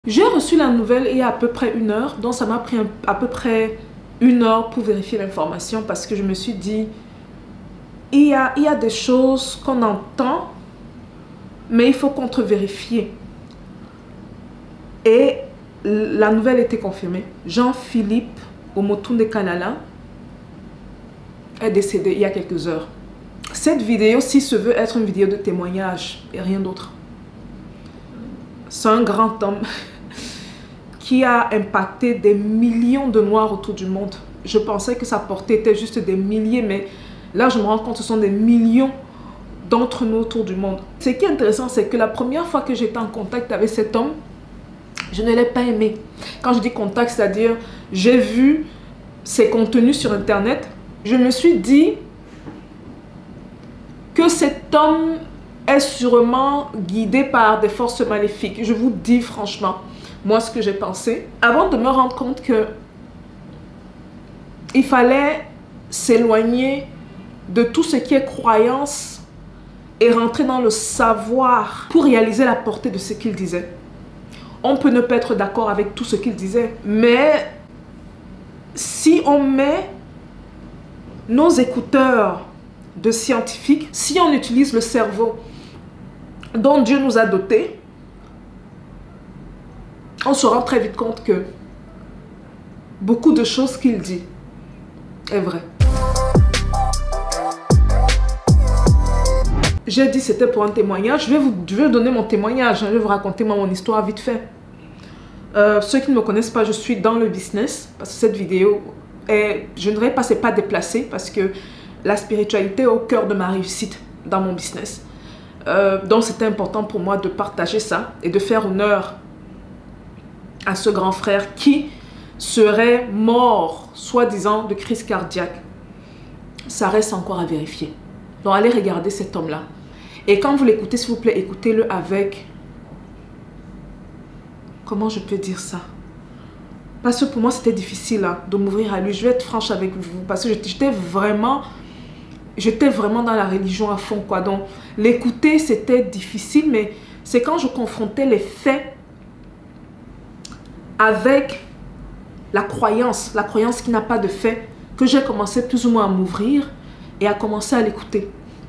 J'ai reçu la nouvelle il y a à peu près 1 heure, donc ça m'a pris à peu près 1 heure pour vérifier l'information parce que je me suis dit, il y a des choses qu'on entend, mais il faut contre-vérifier. Et la nouvelle était confirmée. Jean-Philippe Omotunde Kalala est décédé il y a quelques heures. Cette vidéo-ci se veut être une vidéo de témoignage et rien d'autre. C'est un grand homme qui a impacté des millions de Noirs autour du monde. Je pensais que sa portée était juste des milliers, mais là je me rends compte que ce sont des millions d'entre nous autour du monde. Ce qui est intéressant, c'est que la première fois que j'étais en contact avec cet homme, je ne l'ai pas aimé. Quand je dis contact, c'est-à-dire j'ai vu ses contenus sur internet, je me suis dit que cet homme est sûrement guidé par des forces maléfiques. Je vous dis franchement, moi ce que j'ai pensé, avant de me rendre compte que il fallait s'éloigner de tout ce qui est croyance et rentrer dans le savoir pour réaliser la portée de ce qu'il disait. On peut ne pas être d'accord avec tout ce qu'il disait, mais si on met nos écouteurs de scientifiques, si on utilise le cerveau dont Dieu nous a dotés, on se rend très vite compte que beaucoup de choses qu'il dit est vrai. J'ai dit c'était pour un témoignage. Je vais donner mon témoignage. Je vais vous raconter mon histoire vite fait. Ceux qui ne me connaissent pas, je suis dans le business. Parce que cette vidéo, je ne dirais pas c'est pas déplacé. Parce que la spiritualité est au cœur de ma réussite dans mon business. Donc c'était important pour moi de partager ça et de faire honneur à ce grand frère qui serait mort, soi-disant, de crise cardiaque. Ça reste encore à vérifier. Donc allez regarder cet homme-là. Et quand vous l'écoutez, s'il vous plaît, écoutez-le avec... Comment je peux dire ça? Parce que pour moi, c'était difficile hein, de m'ouvrir à lui. Je vais être franche avec vous. Parce que j'étais vraiment dans la religion à fond, quoi. Donc, l'écouter, c'était difficile. Mais c'est quand je confrontais les faits avec la croyance qui n'a pas de fait, que j'ai commencé plus ou moins à m'ouvrir et à commencer à l'écouter.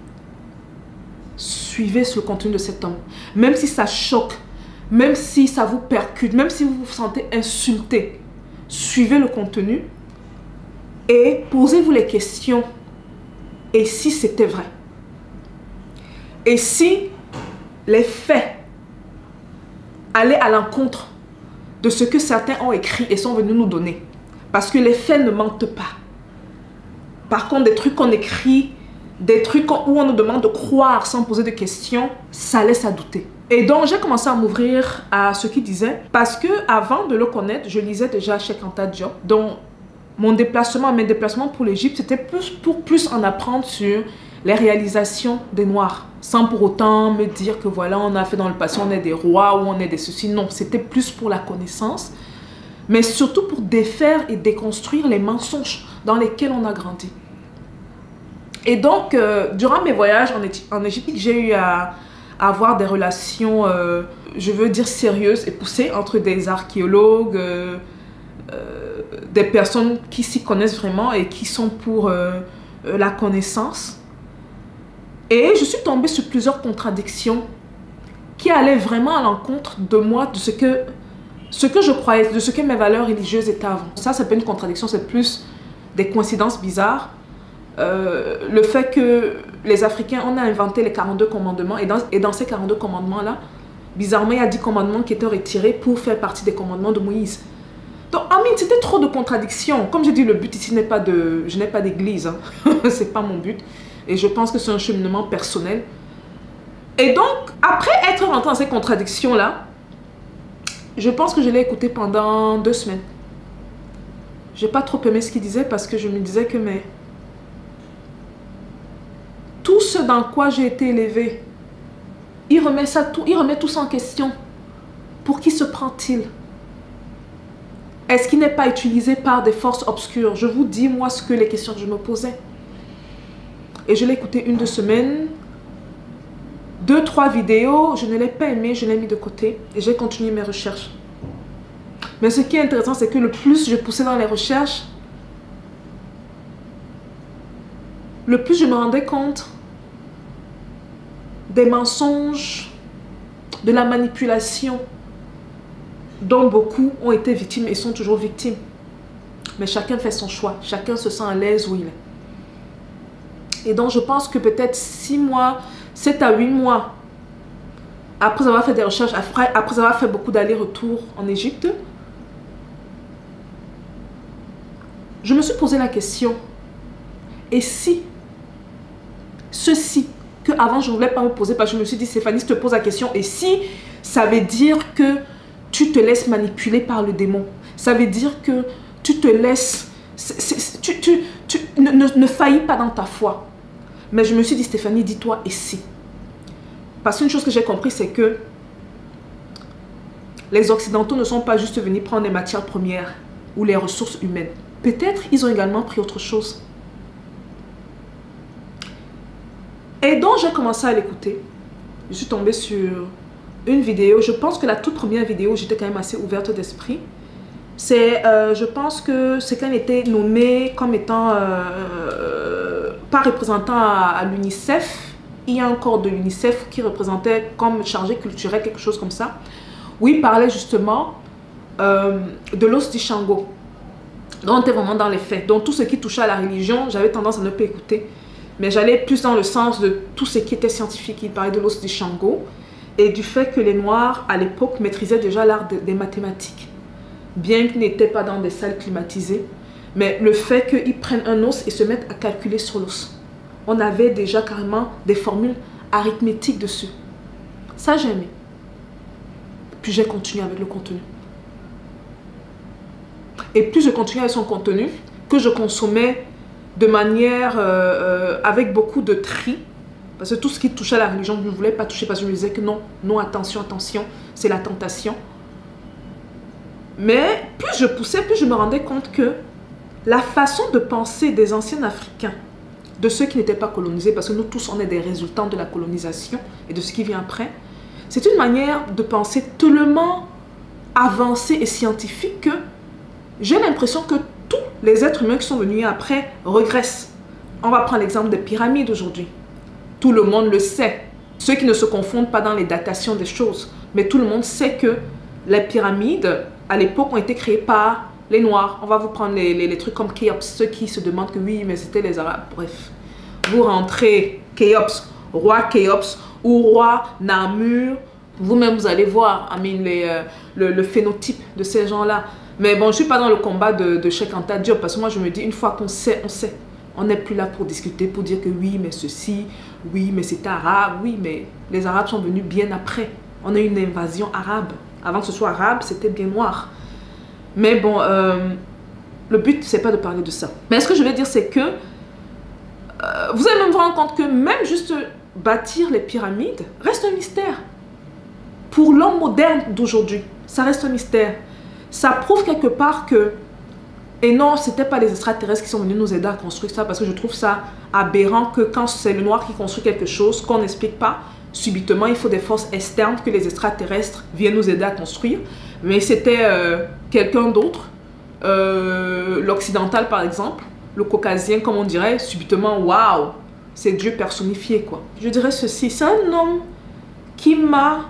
Suivez le contenu de cet homme. Même si ça choque, même si ça vous percute, même si vous vous sentez insulté, suivez le contenu et posez-vous les questions. Et si c'était vrai? Et si les faits allaient à l'encontre de ce que certains ont écrit et sont venus nous donner? Parce que les faits ne mentent pas. Par contre, des trucs qu'on écrit, des trucs où on nous demande de croire sans poser de questions, ça laisse à douter. Et donc, j'ai commencé à m'ouvrir à ce qu'il disait. Parce que avant de le connaître, je lisais déjà Cheikh Anta Diop. Donc, mes déplacements pour l'Égypte, c'était pour plus en apprendre sur les réalisations des Noirs. Sans pour autant me dire que voilà, on a fait dans le passé, on est des rois ou on est des ceci. Non, c'était plus pour la connaissance. Mais surtout pour défaire et déconstruire les mensonges dans lesquels on a grandi. Et donc, durant mes voyages en Égypte, j'ai eu à avoir des relations, je veux dire sérieuses et poussées, entre des archéologues, des personnes qui s'y connaissent vraiment et qui sont pour la connaissance. Et je suis tombée sur plusieurs contradictions qui allaient vraiment à l'encontre de moi, de ce que je croyais, de ce que mes valeurs religieuses étaient avant. Ça, c'est pas une contradiction, c'est plus des coïncidences bizarres. Le fait que les Africains, on a inventé les 42 commandements et dans ces 42 commandements-là, bizarrement, il y a 10 commandements qui étaient retirés pour faire partie des commandements de Moïse. Donc, Amine, c'était trop de contradictions. Comme je dis, le but ici n'est pas de... Je n'ai pas d'église, hein. C'est pas mon but. Et je pense que c'est un cheminement personnel. Et donc, après être rentré dans ces contradictions-là, je pense que je l'ai écouté pendant 2 semaines. J'ai pas trop aimé ce qu'il disait parce que je me disais que mais tout ce dans quoi j'ai été élevée, il remet tout ça en question. Pour qui se prend-il? Est-ce qu'il n'est pas utilisé par des forces obscures? Je vous dis moi ce que les questions que je me posais. Et je l'ai écouté 1-2 semaines. 2-3 vidéos, je ne l'ai pas aimé, je l'ai mis de côté et j'ai continué mes recherches. Mais ce qui est intéressant, c'est que le plus je poussais dans les recherches, le plus je me rendais compte des mensonges, de la manipulation dont beaucoup ont été victimes et sont toujours victimes. Mais chacun fait son choix, chacun se sent à l'aise où il est. Et donc je pense que peut-être 6 mois, 7 à 8 mois, après avoir fait des recherches, après avoir fait beaucoup d'allers-retours en Égypte, je me suis posé la question, et si ceci, que avant je ne voulais pas me poser, parce que je me suis dit, Stéphanie, je te pose la question, et si ça veut dire que tu te laisses manipuler par le démon, ça veut dire que tu te laisses, ne faillis pas dans ta foi. Mais je me suis dit, Stéphanie, dis-toi, et si? Parce qu'une chose que j'ai compris, c'est que les Occidentaux ne sont pas juste venus prendre les matières premières ou les ressources humaines. Peut-être ils ont également pris autre chose. Et donc j'ai commencé à l'écouter. Je suis tombée sur une vidéo. Je pense que la toute première vidéo, j'étais quand même assez ouverte d'esprit. C'est, je pense que c'est qu'elle était nommée comme étant, pas représentant à l'UNICEF. Il y a un corps de l'UNICEF qui représentait comme chargé culturel, quelque chose comme ça. Où il parlait justement de l'os du Shango. Donc on était vraiment dans les faits. Donc tout ce qui touchait à la religion, j'avais tendance à ne pas écouter. Mais j'allais plus dans le sens de tout ce qui était scientifique. Il parlait de l'os du Shango et du fait que les Noirs, à l'époque, maîtrisaient déjà l'art des mathématiques. Bien qu'ils n'étaient pas dans des salles climatisées. Mais le fait qu'ils prennent un os et se mettent à calculer sur l'os. On avait déjà carrément des formules arithmétiques dessus. Ça, j'ai aimé. Puis j'ai continué avec le contenu. Et plus je continuais avec son contenu, que je consommais de manière avec beaucoup de tri. Parce que tout ce qui touchait à la religion, je ne voulais pas toucher parce que je me disais que non, non, attention, attention, c'est la tentation. Mais plus je poussais, plus je me rendais compte que la façon de penser des anciens Africains, de ceux qui n'étaient pas colonisés, parce que nous tous, on est des résultants de la colonisation et de ce qui vient après, c'est une manière de penser tellement avancée et scientifique que j'ai l'impression que tous les êtres humains qui sont venus après regressent. On va prendre l'exemple des pyramides aujourd'hui. Tout le monde le sait. Ceux qui ne se confondent pas dans les datations des choses. Mais tout le monde sait que les pyramides, à l'époque, ont été créées par les Noirs. On va vous prendre les trucs comme Khéops. Ceux qui se demandent que oui, mais c'était les Arabes. Bref. Vous rentrez Khéops, roi Khéops ou roi Namur. Vous-même, vous allez voir le phénotype de ces gens-là. Mais bon, je ne suis pas dans le combat de Cheikh Anta Diop. Parce que moi, je me dis, une fois qu'on sait, on sait. On n'est plus là pour discuter, pour dire que oui, mais ceci, oui, mais c'est arabe. Oui, mais les Arabes sont venus bien après. On a eu une invasion arabe. Avant que ce soit arabe, c'était bien noir. Mais bon, le but, c'est pas de parler de ça. Mais ce que je veux dire, c'est que vous allez même vous rendre compte que même juste bâtir les pyramides reste un mystère. Pour l'homme moderne d'aujourd'hui, ça reste un mystère. Ça prouve quelque part que, et non, ce n'était pas les extraterrestres qui sont venus nous aider à construire ça, parce que je trouve ça aberrant que quand c'est le noir qui construit quelque chose, qu'on n'explique pas, subitement, il faut des forces externes que les extraterrestres viennent nous aider à construire. Mais c'était quelqu'un d'autre, l'occidental par exemple, le caucasien comme on dirait, subitement, waouh, c'est Dieu personnifié quoi. Je dirais ceci, c'est un homme qui m'a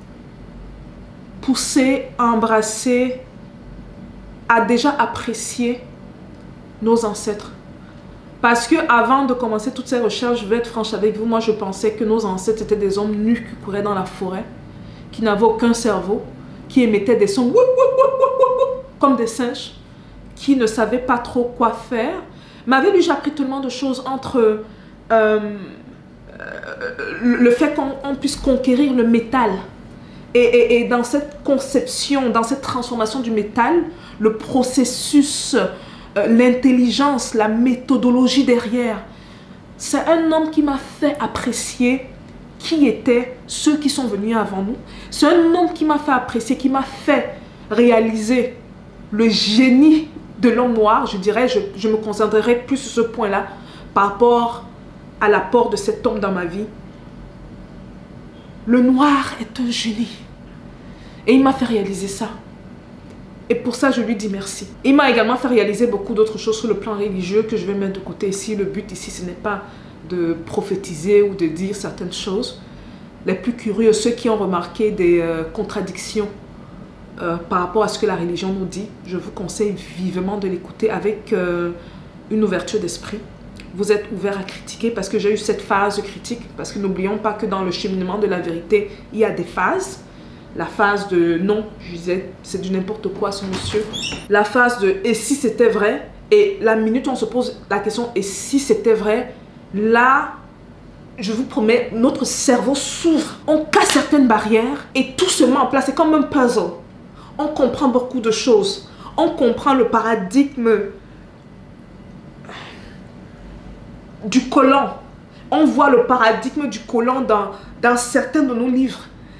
poussé à embrasser, à déjà apprécier nos ancêtres. Parce que avant de commencer toutes ces recherches, je vais être franche avec vous, moi je pensais que nos ancêtres étaient des hommes nus qui couraient dans la forêt, qui n'avaient aucun cerveau, qui émettaient des sons comme des singes, qui ne savaient pas trop quoi faire. M'avait déjà appris tellement de choses entre le fait qu'on puisse conquérir le métal. Et dans cette conception, dans cette transformation du métal, le processus, l'intelligence, la méthodologie derrière, c'est un homme qui m'a fait apprécier qui étaient ceux qui sont venus avant nous. C'est un homme qui m'a fait apprécier, qui m'a fait réaliser le génie de l'homme noir. Je dirais, je me concentrerai plus sur ce point-là par rapport à l'apport de cet homme dans ma vie. Le noir est un génie. Et il m'a fait réaliser ça. Et pour ça, je lui dis merci. Il m'a également fait réaliser beaucoup d'autres choses sur le plan religieux que je vais mettre de côté ici. Le but ici, ce n'est pas de prophétiser ou de dire certaines choses. Les plus curieux, ceux qui ont remarqué des contradictions par rapport à ce que la religion nous dit, je vous conseille vivement de l'écouter avec une ouverture d'esprit. Vous êtes ouvert à critiquer parce que j'ai eu cette phase de critique. Parce que n'oublions pas que dans le cheminement de la vérité, il y a des phases. La phase de non, je disais, c'est du n'importe quoi ce monsieur. La phase de et si c'était vrai. Et la minute où on se pose la question et si c'était vrai, là, je vous promets, notre cerveau s'ouvre. On casse certaines barrières et tout se met en place. C'est comme un puzzle. On comprend beaucoup de choses. On comprend le paradigme du colon. On voit le paradigme du colon dans certains de nos livres.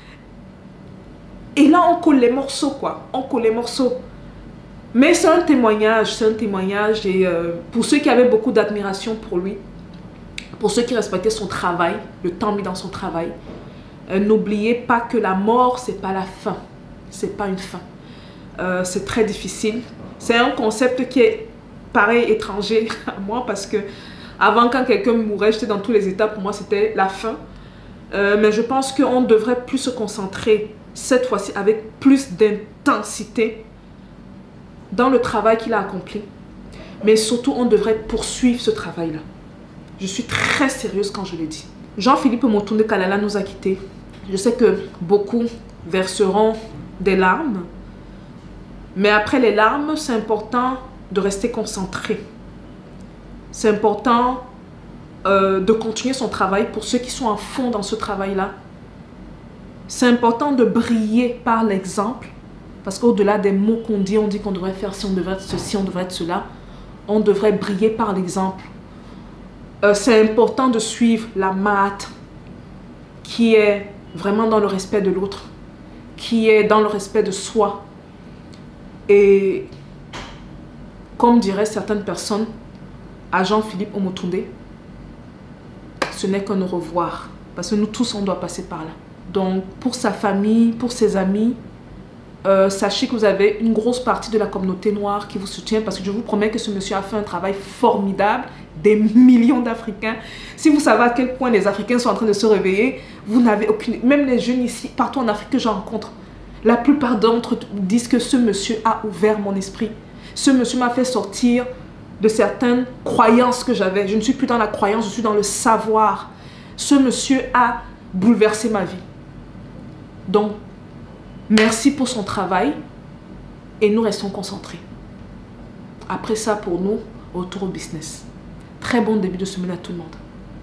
Et là, on colle les morceaux, quoi. On colle les morceaux. Mais c'est un témoignage, c'est un témoignage. Et pour ceux qui avaient beaucoup d'admiration pour lui, pour ceux qui respectaient son travail, le temps mis dans son travail, n'oubliez pas que la mort, c'est pas la fin. C'est pas une fin. C'est très difficile. C'est un concept qui est pareil, étranger à moi, parce que avant, quand quelqu'un mourait, j'étais dans tous les états, pour moi, c'était la fin. Mais je pense qu'on devrait plus se concentrer, cette fois-ci, avec plus d'intensité dans le travail qu'il a accompli. Mais surtout, on devrait poursuivre ce travail-là. Je suis très sérieuse quand je le dis. Jean-Philippe Motunde Kalala nous a quittés. Je sais que beaucoup verseront des larmes. Mais après les larmes, c'est important de rester concentré. C'est important de continuer son travail pour ceux qui sont à fond dans ce travail-là. C'est important de briller par l'exemple. Parce qu'au-delà des mots qu'on dit, on dit qu'on devrait faire ci, on devrait être ceci, on devrait être cela. On devrait briller par l'exemple. C'est important de suivre la Mahat qui est vraiment dans le respect de l'autre, qui est dans le respect de soi. Et comme diraient certaines personnes, à Jean-Philippe Omotunde, ce n'est qu'un au revoir. Parce que nous tous, on doit passer par là. Donc, pour sa famille, pour ses amis, sachez que vous avez une grosse partie de la communauté noire qui vous soutient. Parce que je vous promets que ce monsieur a fait un travail formidable. Des millions d'Africains. Si vous savez à quel point les Africains sont en train de se réveiller, vous n'avez aucune... Même les jeunes ici, partout en Afrique que je rencontre, la plupart d'entre eux disent que ce monsieur a ouvert mon esprit. Ce monsieur m'a fait sortir de certaines croyances que j'avais. Je ne suis plus dans la croyance, je suis dans le savoir. Ce monsieur a bouleversé ma vie. Donc, merci pour son travail et nous restons concentrés. Après ça, pour nous, retour au business. Très bon début de semaine à tout le monde.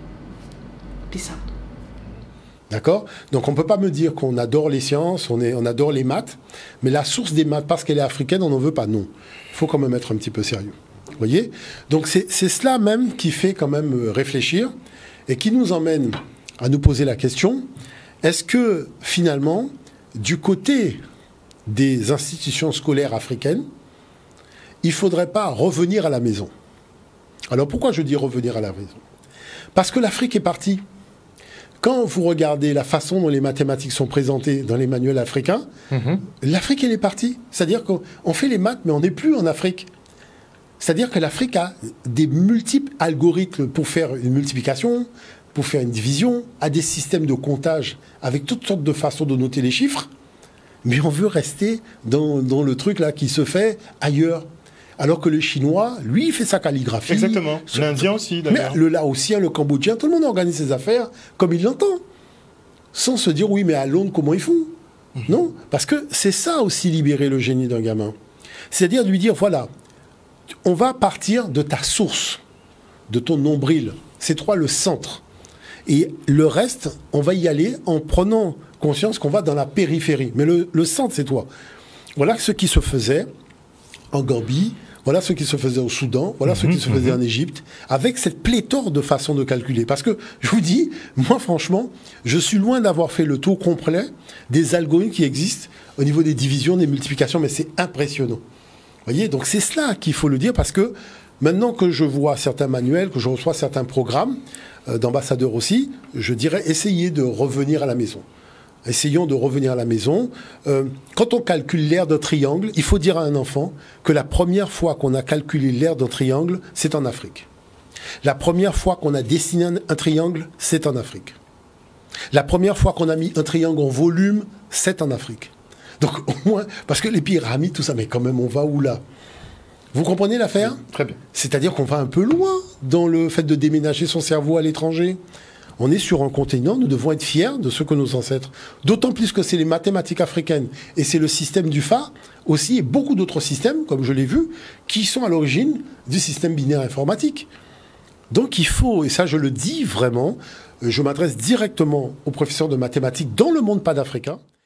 Peace out. D'accord? Donc on ne peut pas me dire qu'on adore les sciences, on adore les maths, mais la source des maths, parce qu'elle est africaine, on n'en veut pas. Non. Il faut quand même être un petit peu sérieux. Vous voyez? Donc c'est cela même qui fait quand même réfléchir et qui nous emmène à nous poser la question, est-ce que finalement, du côté des institutions scolaires africaines, il ne faudrait pas revenir à la maison? Alors pourquoi je dis revenir à la maison? Parce que l'Afrique est partie. Quand vous regardez la façon dont les mathématiques sont présentées dans les manuels africains, l'Afrique, elle est partie. C'est-à-dire qu'on fait les maths, mais on n'est plus en Afrique. C'est-à-dire que l'Afrique a des multiples algorithmes pour faire une multiplication, pour faire une division, a des systèmes de comptage avec toutes sortes de façons de noter les chiffres, mais on veut rester dans le truc là qui se fait ailleurs. Alors que le Chinois, lui, il fait sa calligraphie. Exactement. L'Indien aussi, d'ailleurs. Mais le Laotien, le Cambodgien, tout le monde organise ses affaires comme il l'entend. Sans se dire, oui, mais à Londres, comment ils font? Non, parce que c'est ça aussi libérer le génie d'un gamin. C'est-à-dire de lui dire, voilà, on va partir de ta source, de ton nombril. C'est toi le centre. Et le reste, on va y aller en prenant conscience qu'on va dans la périphérie. Mais le centre, c'est toi. Voilà ce qui se faisait en Gambie, voilà ce qui se faisait au Soudan, voilà ce qui se faisait en Égypte, avec cette pléthore de façons de calculer. Parce que, je vous dis, moi franchement, je suis loin d'avoir fait le tour complet des algorithmes qui existent au niveau des divisions, des multiplications, mais c'est impressionnant. Vous voyez, donc c'est cela qu'il faut le dire, parce que maintenant que je vois certains manuels, que je reçois certains programmes, d'ambassadeurs aussi, je dirais, essayez de revenir à la maison. essayons de revenir à la maison. Quand on calcule l'aire d'un triangle, il faut dire à un enfant que la première fois qu'on a calculé l'aire d'un triangle, c'est en Afrique. La première fois qu'on a dessiné un triangle, c'est en Afrique. La première fois qu'on a mis un triangle en volume, c'est en Afrique. Donc au moins, parce que les pyramides, tout ça, mais quand même, on va où là? Vous comprenez l'affaire? Très bien. C'est-à-dire qu'on va un peu loin dans le fait de déménager son cerveau à l'étranger. On est sur un continent, nous devons être fiers de ce que nos ancêtres, d'autant plus que c'est les mathématiques africaines et c'est le système du Fa aussi, et beaucoup d'autres systèmes, comme je l'ai vu, qui sont à l'origine du système binaire informatique. Donc il faut, et ça je le dis vraiment, je m'adresse directement aux professeurs de mathématiques dans le monde panafricain.